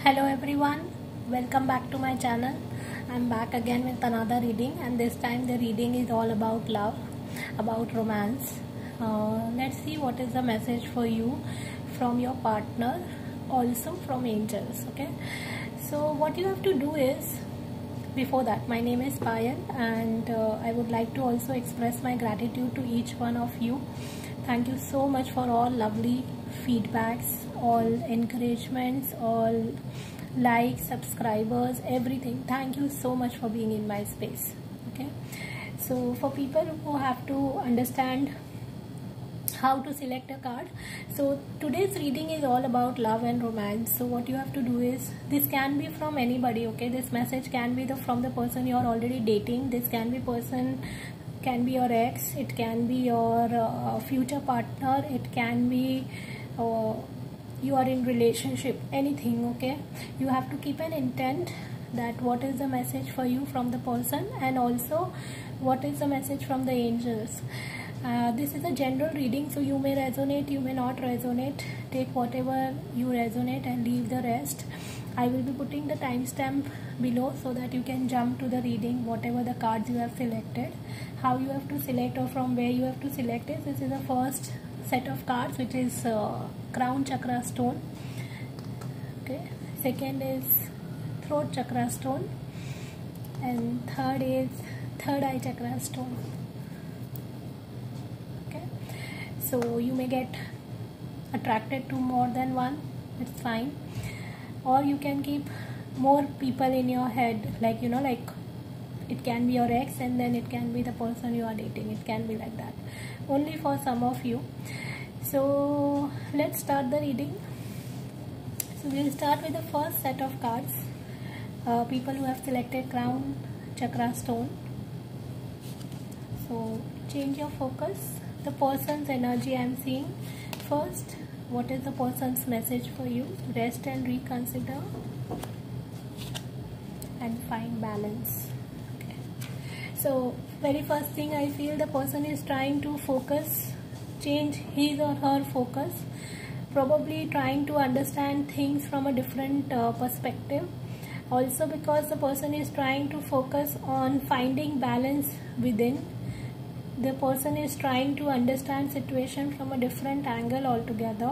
Hello everyone, welcome back to my channel. I'm back again with another reading, and this time the reading is all about love, about romance. Let's see what is the message for you from your partner, also from angels. Okay, so what you have to do is, before that, my name is Payal, and I would like to also express my gratitude to each one of you. Thank you so much for all lovely feedbacks, all encouragements, all likes, subscribers, everything. Thank you so much for being in my space. Okay, so for people who have to understand how to select a card, so today's reading is all about love and romance. So what you have to do is, this can be from anybody. Okay, this message can be from the person you are already dating. This can be your ex, it can be your future partner, it can be you are in relationship, anything. Okay, you have to keep an intent that what is the message for you from the person, and also what is the message from the angels. This is a general reading, so you may resonate, you may not resonate. Take whatever you resonate and leave the rest. I will be putting the timestamp below so that you can jump to the reading, whatever the cards you have selected. How you have to select, or from where you have to select it. This is the first set of cards, which is crown chakra stone. Okay, second is throat chakra stone, and third is third eye chakra stone. Okay, so you may get attracted to more than one, it's fine, or you can keep more people in your head, like it can be your ex and then it can be the person you are dating. It can be like that, only for some of you. So let's start the reading. So we'll start with the first set of cards. People who have selected crown chakra stone. So change your focus. The person's energy I'm seeing. First, what is the person's message for you? Rest and reconsider and find balance. Okay. So very first thing, I feel the person is trying to focus, change his or her focus, probably trying to understand things from a different perspective. Also because the person is trying to focus on finding balance within. The person is trying to understand situation from a different angle altogether.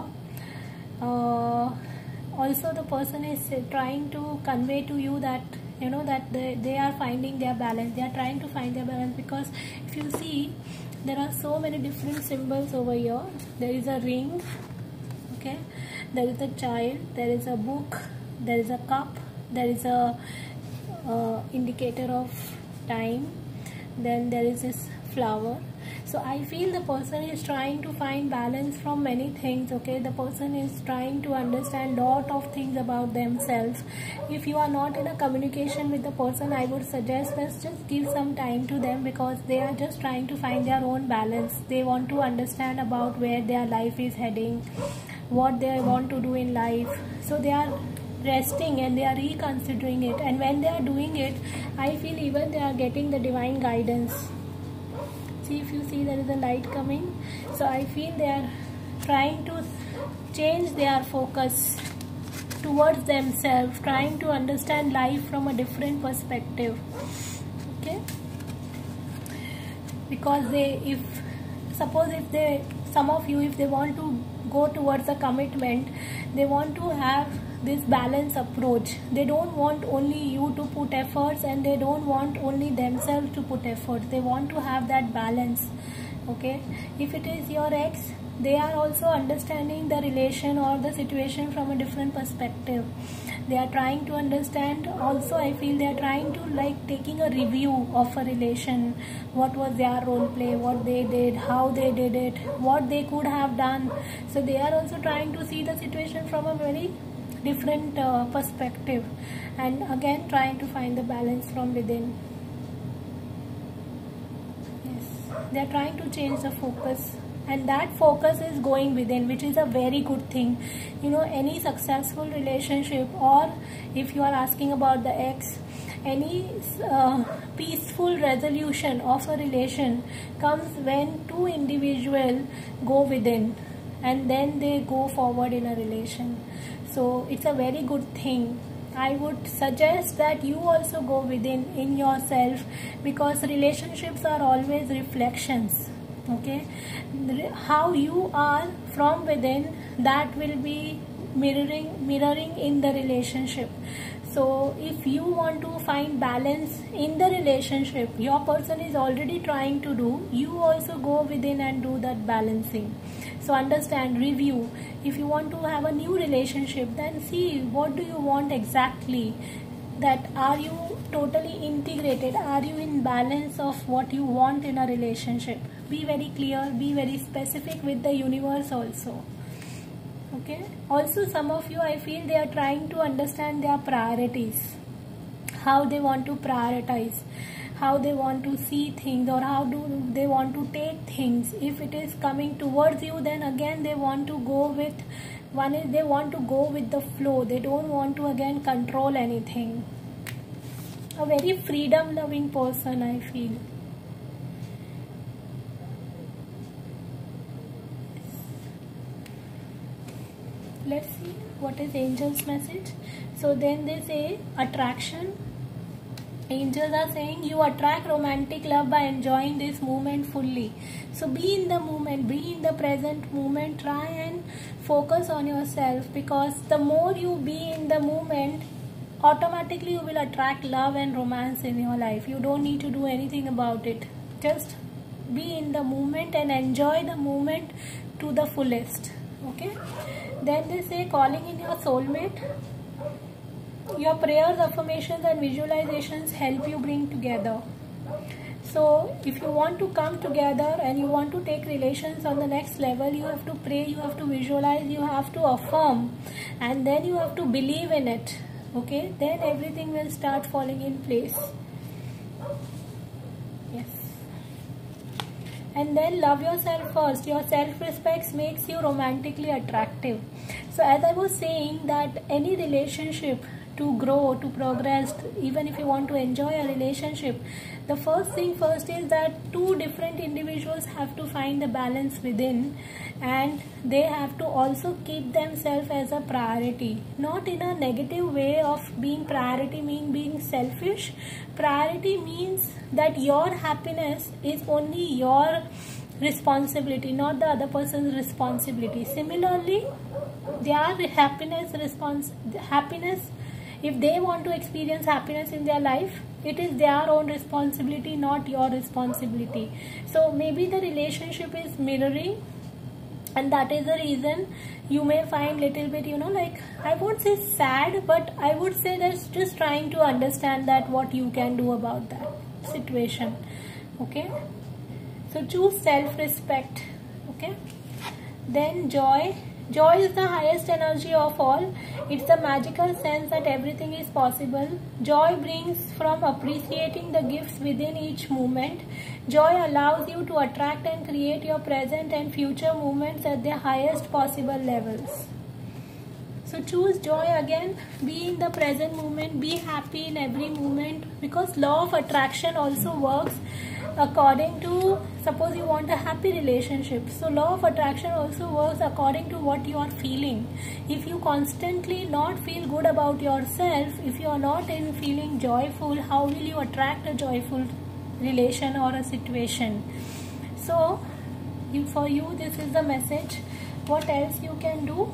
Also the person is trying to convey to you that that they are finding their balance. They are trying to find their balance, because if you see, there are so many different symbols over here. There is a ring, okay, there is a child, there is a book, there is a cup, there is a indicator of time, then there is this flower. So I feel the person is trying to find balance from many things. Okay, the person is trying to understand lot of things about themselves. If you are not in a communication with the person, I would suggest let's just give some time to them, because they are just trying to find their own balance. They want to understand about where their life is heading, what they want to do in life. So they are resting and they are reconsidering it, and when they are doing it, I feel even they are getting the divine guidance. See, if you see, there is a light coming. So I feel they are trying to change their focus towards themselves, trying to understand life from a different perspective. Okay, because some of you, if they want to go towards a commitment, they want to have this balance approach. They don't want only you to put efforts, and they don't want only themselves to put efforts. They want to have that balance. Okay, if it is your ex, they are also understanding the relation or the situation from a different perspective. They are trying to understand. Also I feel they are trying to taking a review of a relation. What was their role play, what they did, how they did it, what they could have done. So they are also trying to see the situation from a very different perspective, and again trying to find the balance from within. Yes, they are trying to change the focus, and that focus is going within, which is a very good thing. Any successful relationship, or if you are asking about the ex, any peaceful resolution of a relation comes when two individuals go within and then they go forward in a relation. So it's a very good thing. I would suggest that you also go within in yourself, because relationships are always reflections. Okay, how you are from within, that will be mirroring in the relationship. So if you want to find balance in the relationship, your person is already trying to do, you also go within and do that balancing. So understand, review. If you want to have a new relationship, then see what do you want exactly. That are you totally integrated? Are you in balance of what you want in a relationship? Be very clear, be very specific with the universe also. Okay. Also, some of you, I feel they are trying to understand their priorities, how they want to prioritize, how they want to see things, or how do they want to take things. If it is coming towards you, then again they want to go with, one is they want to go with the flow. They don't want to again control anything. A very freedom loving person, I feel. Let's see what is angel's message. So then they say attraction. Angels are saying you attract romantic love by enjoying this moment fully. So be in the moment, be in the present moment. Try and focus on yourself, because the more you be in the moment, automatically you will attract love and romance in your life. You don't need to do anything about it. Just be in the moment and enjoy the moment to the fullest. Okay. Then they say calling in your soulmate. Your prayers, affirmations and visualizations help you bring together. So if you want to come together and you want to take relations on the next level, you have to pray, you have to visualize, you have to affirm, and then you have to believe in it. Okay, then everything will start falling in place. Yes. And then love yourself first. Your self-respect makes you romantically attractive. So as I was saying, that any relationship, to grow, to progress, even if you want to enjoy a relationship, the first thing first is that two different individuals have to find the balance within, and they have to also keep themselves as a priority. Not in a negative way of being priority meaning being selfish. Priority means that your happiness is only your responsibility, not the other person's responsibility. Similarly, their happiness, if they want to experience happiness in their life, it is their own responsibility, not your responsibility. So maybe the relationship is mirroring, and that is the reason you may find little bit, like, I won't say sad, but I would say that's just trying to understand that what you can do about that situation. Okay. So choose self-respect. Okay. Then joy. Joy is the highest energy of all. It's the magical sense that everything is possible. Joy brings from appreciating the gifts within each moment. Joy allows you to attract and create your present and future moments at their highest possible levels. So choose joy again. Be in the present moment. Be happy in every moment, because law of attraction also works according to, suppose you want a happy relationship, so law of attraction also works according to what you are feeling. If you constantly not feel good about yourself, if you are not in feeling joyful, how will you attract a joyful relation or a situation? So for you, this is the message. What else you can do?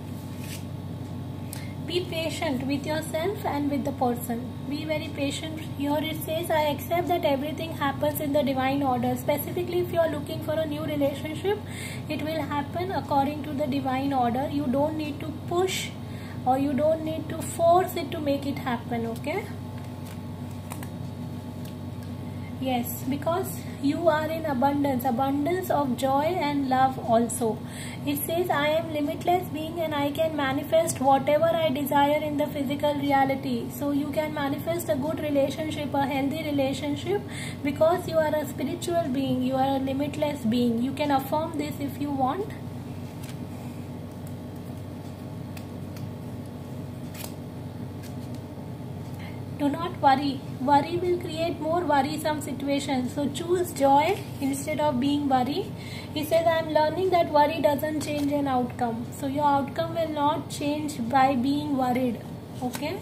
Be patient with yourself and with the person. Be very patient. Here it says, I accept that everything happens in the divine order. Specifically, if you are looking for a new relationship, it will happen according to the divine order. You don't need to push, or you don't need to force it to make it happen. Okay? Yes, because you are in abundance of joy and love also. It says, I am limitless being and I can manifest whatever I desire in the physical reality. So you can manifest a good relationship, a healthy relationship, because you are a spiritual being, you are a limitless being. You can affirm this if you want. Do not worry. Worry will create more worrisome situations. So choose joy instead of being worried. He says, I am learning that worry doesn't change an outcome. So your outcome will not change by being worried. Okay?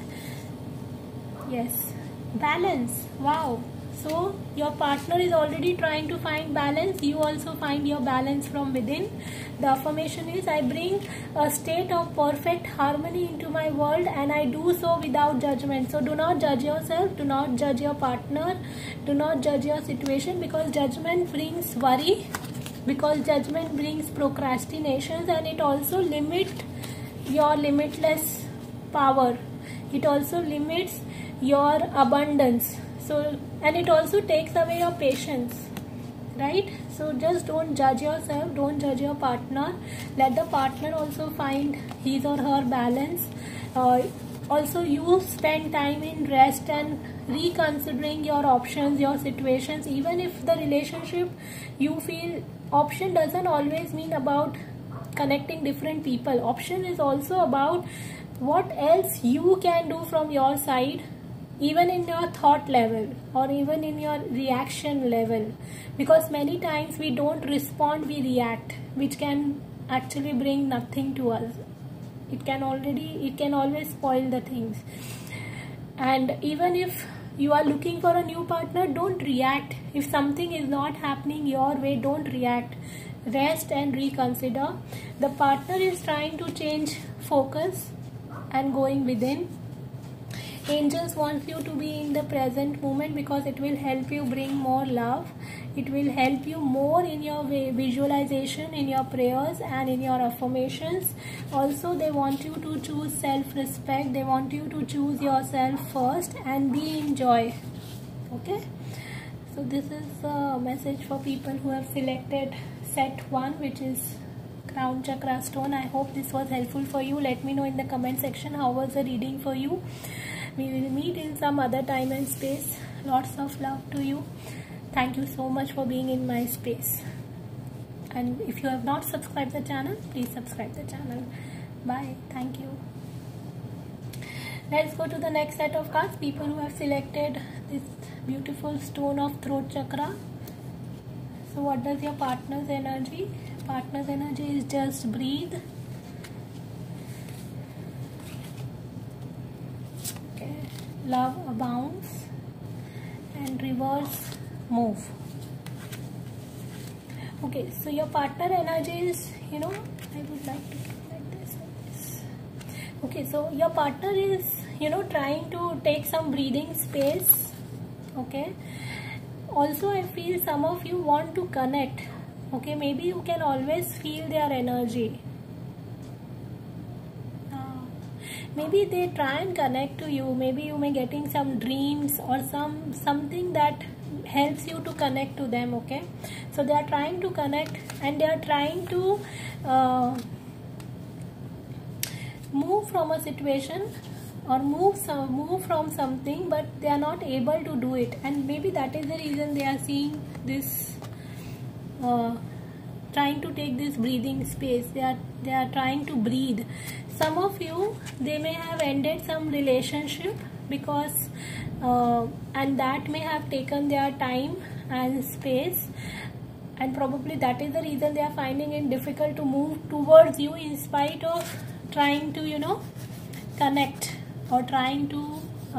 Yes. Balance. Wow. So your partner is already trying to find balance. You also find your balance from within. The affirmation is, I bring a state of perfect harmony into my world, and I do so without judgment. So do not judge yourself. Do not judge your partner. Do not judge your situation, because judgment brings worry, because judgment brings procrastinations, and it also limits your limitless power. It also limits your abundance. So, and it also takes away your patience, right? So just don't judge yourself, don't judge your partner. Let the partner also find his or her balance. Also, you spend time in rest and reconsidering your options, your situations. Even if the relationship, you feel option doesn't always mean about connecting different people. Option is also about what else you can do from your side, even in your thought level or even in your reaction level, because many times we don't respond, we react, which can actually bring nothing to us. It can always spoil the things. And even if you are looking for a new partner, don't react. If something is not happening your way, don't react. Rest and reconsider. The partner is trying to change focus and going within. Angels want you to be in the present moment, because it will help you bring more love. It will help you more in your visualization, in your prayers and in your affirmations. Also, they want you to choose self-respect. They want you to choose yourself first and be in joy. Okay? So this is a message for people who have selected set 1, which is Crown Chakra stone. I hope this was helpful for you. Let me know in the comment section how was the reading for you. We will meet in some other time and space. Lots of love to you. Thank you so much for being in my space. And if you have not subscribed the channel, please subscribe the channel. Bye. Thank you. Let's go to the next set of cards. People who have selected this beautiful stone of throat chakra. So what does your partner's energy? Partner's energy is just breathe. Love abounds, and reverse move. Okay, so your partner energy is, I would like to do like this. Okay, so your partner is, trying to take some breathing space. Okay, also I feel some of you want to connect. Okay, maybe you can always feel their energy. Maybe they try and connect to you. Maybe you may getting some dreams or something that helps you to connect to them. Okay, so they are trying to connect, and they are trying to move from a situation or move from something, but they are not able to do it. And maybe that is the reason they are seeing this, trying to take this breathing space. They are trying to breathe. Some of you, they may have ended some relationship because and that may have taken their time and space, and probably that is the reason they are finding it difficult to move towards you, in spite of trying to connect or trying to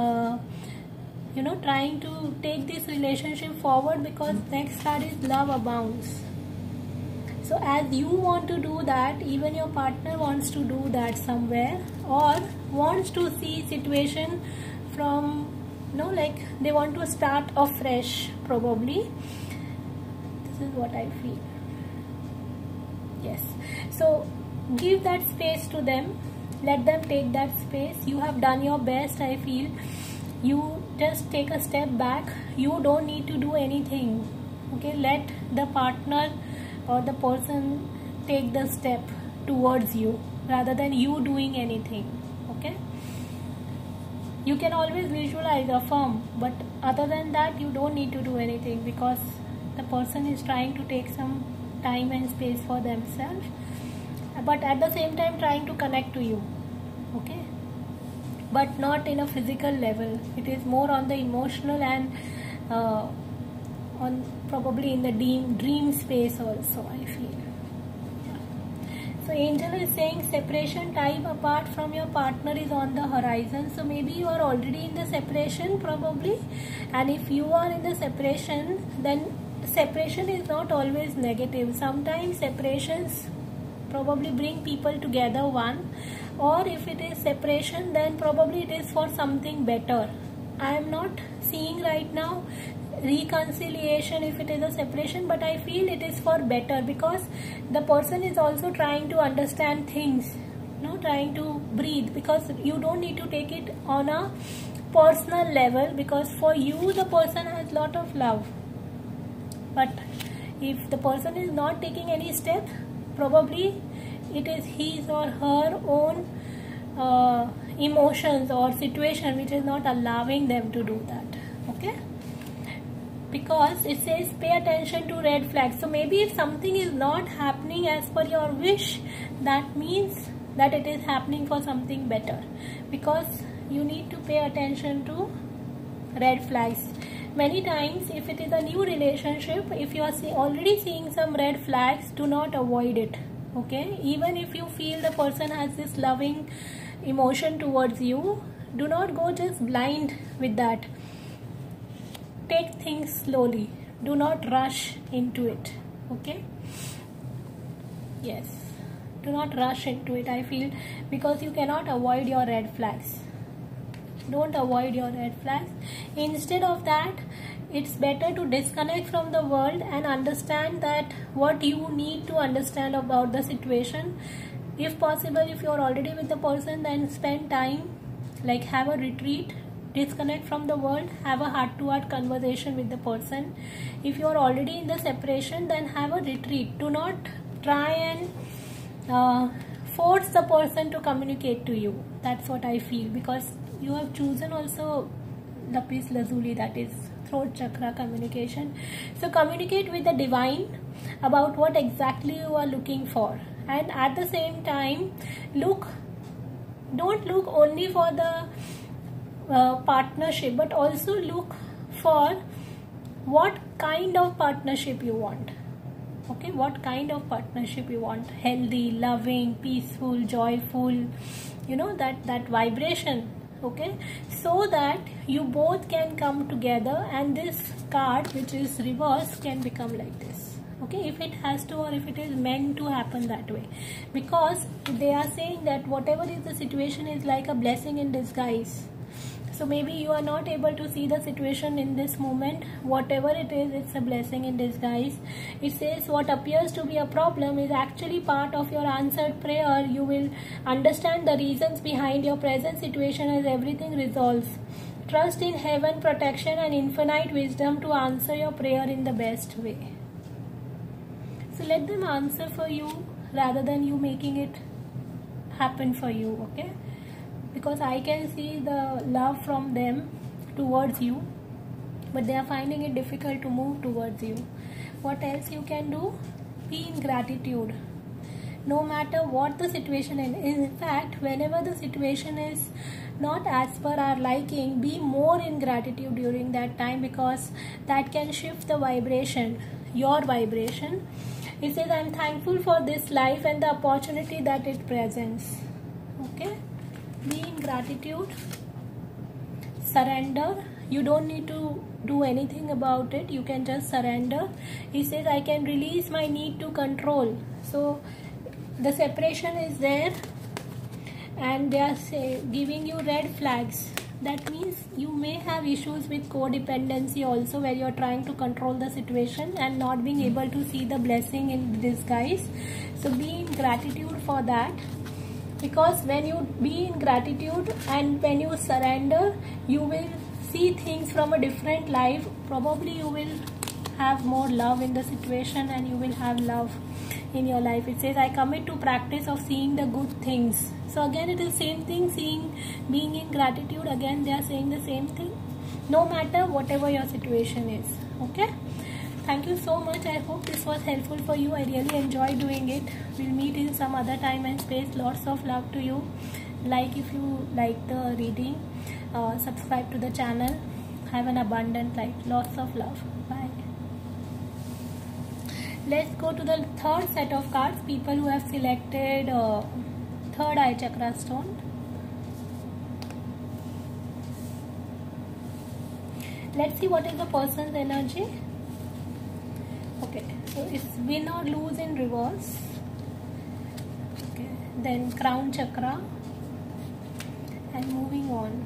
trying to take this relationship forward, because next card is love abounds. So as you want to do that, even your partner wants to do that somewhere, or wants to see situation from, like they want to start afresh probably. This is what I feel. Yes. So give that space to them. Let them take that space. You have done your best, I feel. You just take a step back. You don't need to do anything. Okay, let the partner or the person take the step towards you rather than you doing anything. Okay, you can always visualize, affirm, but other than that you don't need to do anything, because the person is trying to take some time and space for themselves, but at the same time trying to connect to you. Okay, but not in a physical level. It is more on the emotional and on probably in the dream space also, I feel. So angel is saying separation time apart from your partner is on the horizon. So maybe you are already in the separation probably, and if you are in the separation, then separation is not always negative. Sometimes separations probably bring people together one, or if it is separation, then probably it is for something better. I am not seeing right now reconciliation if it is a separation, but I feel it is for better, because the person is also trying to understand things, trying to breathe, because you don't need to take it on a personal level, because for you the person has lot of love. But if the person is not taking any step, probably it is his or her own emotions or situation which is not allowing them to do that. Okay, because it says pay attention to red flags. So maybe if something is not happening as per your wish, that means that it is happening for something better, because you need to pay attention to red flags. Many times if it is a new relationship, if you are already seeing some red flags, do not avoid it. Okay, even if you feel the person has this loving emotion towards you, do not go just blind with that. Take things slowly, do not rush into it. Okay, yes, do not rush into it, I feel, because you cannot avoid your red flags. Don't avoid your red flags. Instead of that, it's better to disconnect from the world and understand that what you need to understand about the situation. If possible, if you're already with the person, then spend time, like have a retreat, disconnect from the world, have a heart-to-heart conversation with the person. If you're already in the separation, then have a retreat. Do not try and force the person to communicate to you. That's what I feel, because you have chosen also lapis lazuli, that is throat chakra communication. So communicate with the divine about what exactly you are looking for, and at the same time don't look only for the partnership, but also look for what kind of partnership you want. Okay, what kind of partnership you want? Healthy, loving, peaceful, joyful, that vibration. Okay, so that you both can come together, and this card, which is reverse, can become like this. Okay, if it has to, or if it is meant to happen that way, because they are saying that whatever is the situation is like a blessing in disguise. So maybe you are not able to see the situation in this moment. Whatever it is, it's a blessing in disguise. It says what appears to be a problem is actually part of your answered prayer. You will understand the reasons behind your present situation as everything resolves. Trust in heaven, protection and infinite wisdom to answer your prayer in the best way. So let them answer for you rather than you making it happen for you. Okay, because I can see the love from them towards you, but they are finding it difficult to move towards you. What else you can do? Be in gratitude. No matter what the situation is. In fact, whenever the situation is not as per our liking, be more in gratitude during that time, because that can shift the vibration, your vibration. It says, I am thankful for this life and the opportunity that it presents. Okay, be in gratitude. Surrender. You don't need to do anything about it. You can just surrender. He says, I can release my need to control. So the separation is there, and they are giving you red flags. That means you may have issues with codependency also, where you are trying to control the situation and not being able to see the blessing in disguise. So be in gratitude for that, because when you be in gratitude and when you surrender, you will see things from a different light. Probably you will have more love in the situation, and you will have love in your life. It says, I commit to practice of seeing the good things. So again, it is same thing, being in gratitude. Again, they are saying the same thing, no matter whatever your situation is. Okay, thank you so much. I hope this was helpful for you. I really enjoyed doing it. We'll meet in some other time and space. Lots of love to you. like if you like the reading. Subscribe to the channel. Have an abundant life. Lots of love. Bye. Let's go to the third set of cards. People who have selected third eye chakra stone. Let's see what is the person's energy. Okay, so it's win or lose in reverse. Okay, then crown chakra, and moving on.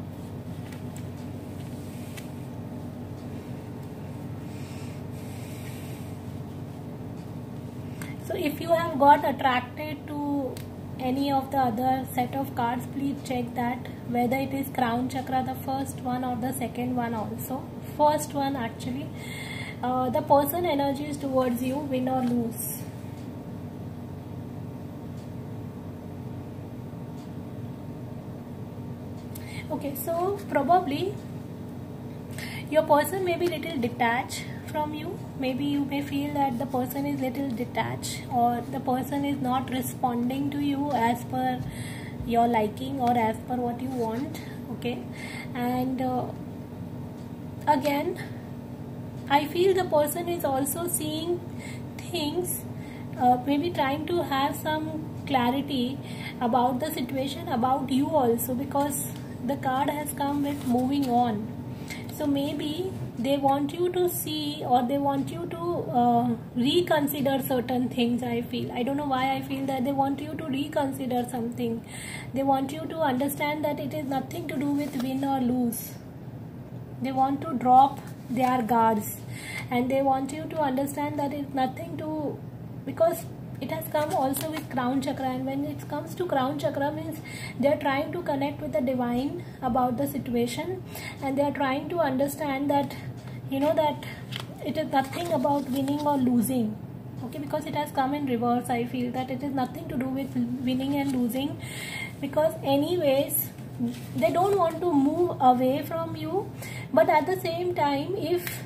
So if you have got attracted to any of the other set of cards, please check that whether it is crown chakra, the first one, or the second one also. First one actually. The person energy is towards you, win or lose. Okay, so probably your person may be little detached from you. Maybe you may feel that the person is little detached, or the person is not responding to you as per your liking or as per what you want. Okay, and again I feel the person is also seeing things, maybe trying to have some clarity about the situation, about you also, because the card has come with moving on. So maybe they want you to see, or they want you to reconsider certain things. I feel, I don't know why I feel that they want you to reconsider something. They want you to understand that it is nothing to do with win or lose. They want to drop their guards, and they want you to understand that it's nothing to, because it has come also with crown chakra, and when it comes to crown chakra means they are trying to connect with the divine about the situation, and they are trying to understand that, you know, that it is nothing about winning or losing. Okay, because it has come in reverse. I feel that it is nothing to do with winning and losing, because anyways they don't want to move away from you, but at the same time, if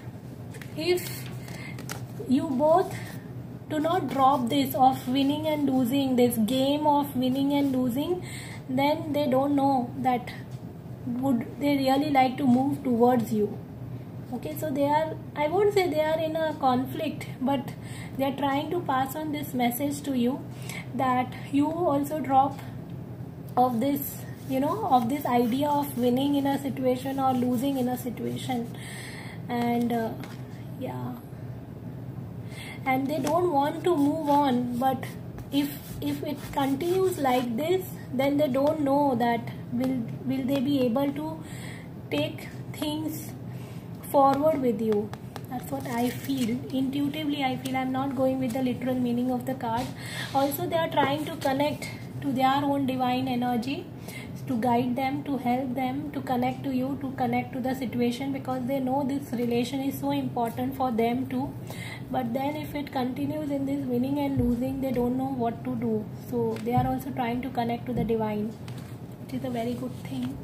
you both do not drop this of winning and losing, this game of winning and losing, then they don't know that would they really like to move towards you. Okay, so they are, I won't say they are in a conflict, but they are trying to pass on this message to you, that you also drop of this, you know, of this idea of winning in a situation or losing in a situation. And yeah, and they don't want to move on, but if it continues like this, then they don't know that will they be able to take things forward with you. That's what I feel. Intuitively I feel, I'm not going with the literal meaning of the card. Also they are trying to connect to their own divine energy, to guide them, to help them, to connect to you, to connect to the situation, because they know this relation is so important for them too. But then if it continues in this winning and losing, they don't know what to do. So they are also trying to connect to the divine, which is a very good thing.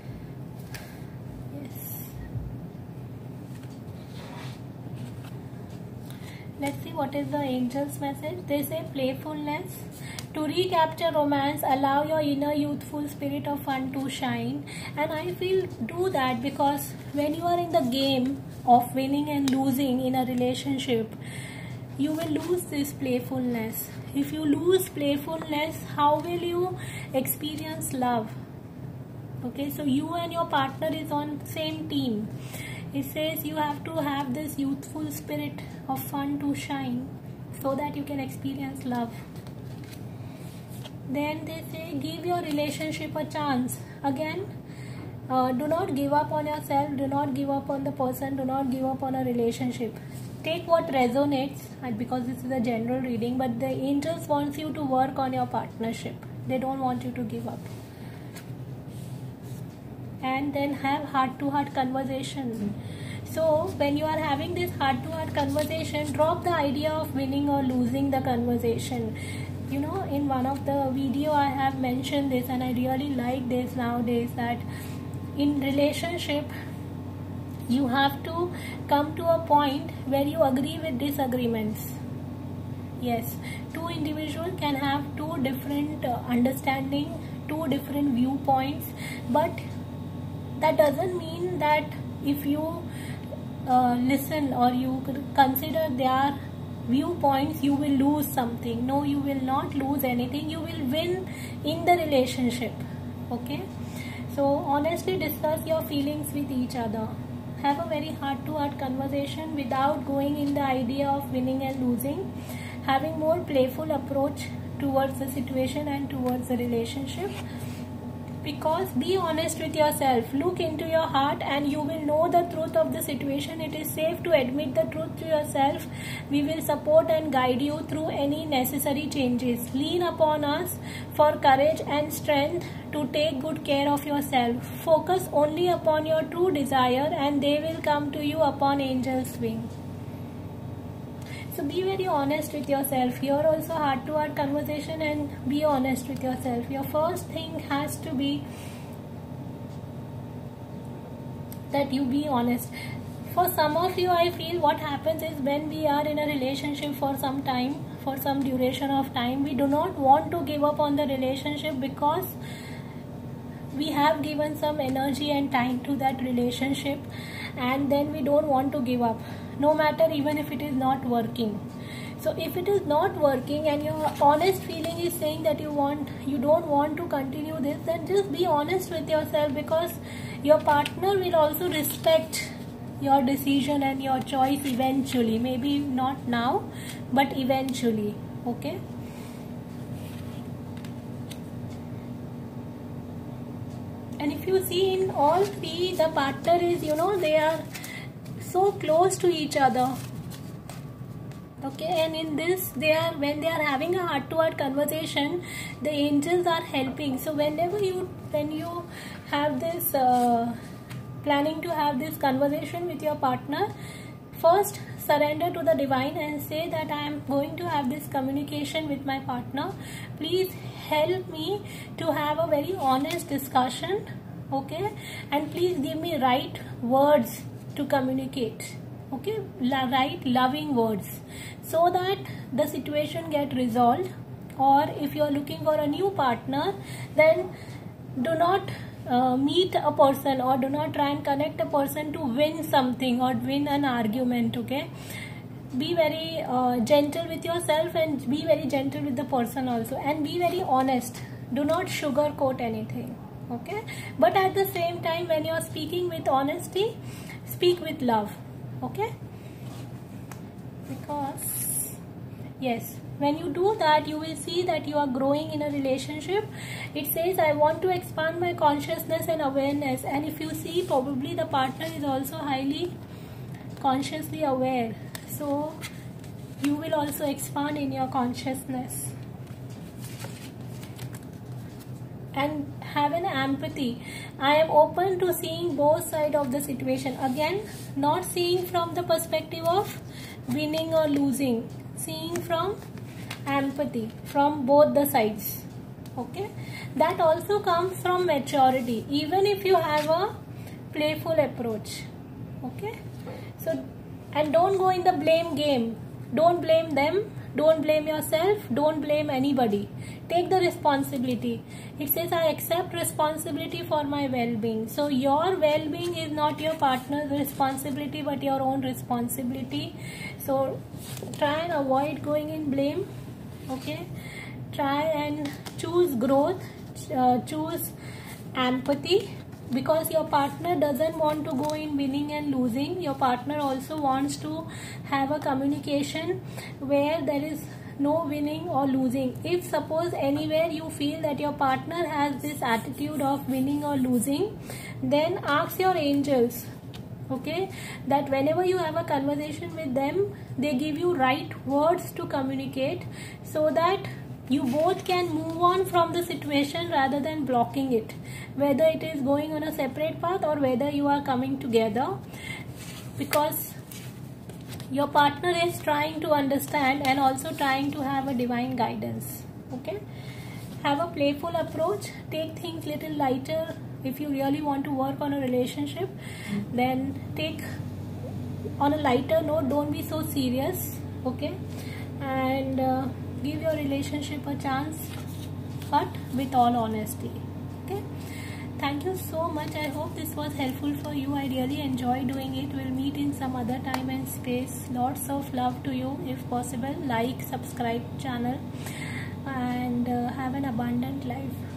Yes. Let's see what is the angel's message. They say playfulness. To recapture romance, allow your inner youthful spirit of fun to shine. And I feel do that, because when you are in the game of winning and losing in a relationship, you will lose this playfulness. If you lose playfulness, how will you experience love? Okay, so you and your partner is on same team. It says you have to have this youthful spirit of fun to shine, so that you can experience love. Then they say give your relationship a chance. Again, do not give up on yourself, do not give up on the person, do not give up on a relationship. Take what resonates, because this is a general reading, but the angels wants you to work on your partnership. They don't want you to give up. And then have heart-to-heart conversation. So when you are having this heart-to-heart conversation, drop the idea of winning or losing the conversation. You know, in one of the video I have mentioned this, and I really like this nowadays, that in relationship you have to come to a point where you agree with disagreements. Yes, two individuals can have two different understanding, two different viewpoints, but that doesn't mean that if you listen or you consider their viewpoints, you will lose something. No, you will not lose anything. You will win in the relationship. Okay, so honestly discuss your feelings with each other. Have a very heart-to-heart conversation without going in the idea of winning and losing. Having more playful approach towards the situation and towards the relationship. Because be honest with yourself, look into your heart and you will know the truth of the situation. It is safe to admit the truth to yourself. We will support and guide you through any necessary changes. Lean upon us for courage and strength to take good care of yourself. Focus only upon your true desire and they will come to you upon angel's wing. So be very honest with yourself. Here also heart-to-heart conversation and be honest with yourself. Your first thing has to be that you be honest. For some of you, I feel what happens is when we are in a relationship for some time, for some duration of time, we do not want to give up on the relationship because we have given some energy and time to that relationship, and then we don't want to give up, no matter even if it is not working. So if it is not working and your honest feeling is saying that you don't want to continue this, then just be honest with yourself, because your partner will also respect your decision and your choice eventually. Maybe not now, but eventually. Okay. And if you see in all three, the partner is, they are so close to each other. Okay, and in this, when they are having a heart-to-heart conversation, the angels are helping. So when you have this planning to have this conversation with your partner, first surrender to the divine and say that I am going to have this communication with my partner. Please help me to have a very honest discussion, okay, and please give me right words to communicate, okay, right loving words, so that the situation get resolved. Or if you are looking for a new partner, then do not meet a person or do not try and connect a person to win something or win an argument. Okay, be very gentle with yourself and be very gentle with the person also, and be very honest. Do not sugarcoat anything. Okay, but at the same time, when you are speaking with honesty, speak with love. Okay, because yes, when you do that, you will see that you are growing in a relationship. It says, I want to expand my consciousness and awareness. And if you see, probably the partner is also highly consciously aware. So you will also expand in your consciousness. And have an empathy. I am open to seeing both sides of the situation. Again, not seeing from the perspective of winning or losing. Seeing from empathy, from both the sides. Okay, that also comes from maturity, even if you have a playful approach. Okay, so, and don't go in the blame game. Don't blame them, don't blame yourself, don't blame anybody. Take the responsibility. It says, I accept responsibility for my well-being. So your well-being is not your partner's responsibility, but your own responsibility. So try and avoid going in blame. Okay, try and choose growth, choose empathy, because your partner doesn't want to go in winning and losing. Your partner also wants to have a communication where there is no winning or losing. If suppose anywhere you feel that your partner has this attitude of winning or losing, then ask your angels, okay, that whenever you have a conversation with them, they give you right words to communicate, so that you both can move on from the situation rather than blocking it, whether it is going on a separate path or whether you are coming together, because your partner is trying to understand and also trying to have a divine guidance. Okay, have a playful approach, take things little lighter. If you really want to work on a relationship, then take on a lighter note, don't be so serious. Okay, and give your relationship a chance but with all honesty. Okay, thank you so much. I hope this was helpful for you. I really enjoy doing it. We'll meet in some other time and space. Lots of love to you. If possible, like, subscribe channel, and have an abundant life.